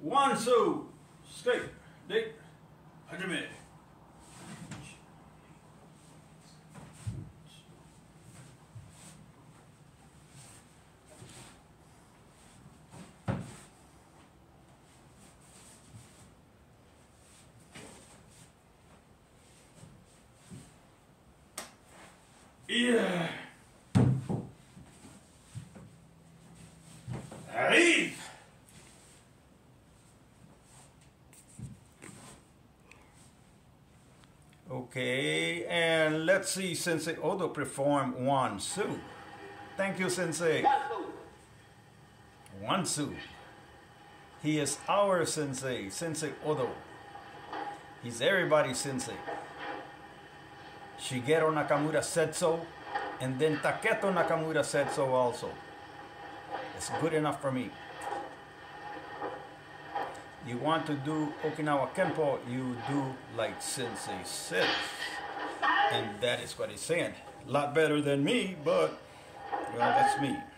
Wan Su, skate, dick, hajime. Yeah. Arif. Okay, and let's see Sensei Odo perform Wan Su. Thank you, Sensei. Wan Su. He is our Sensei, Sensei Odo. He's everybody's Sensei. Shigeru Nakamura said so, and then Taketo Nakamura said so also. It's good enough for me. You want to do Okinawa Kenpo, you do like Sensei says. And that is what he's saying. A lot better than me, but, well, that's me.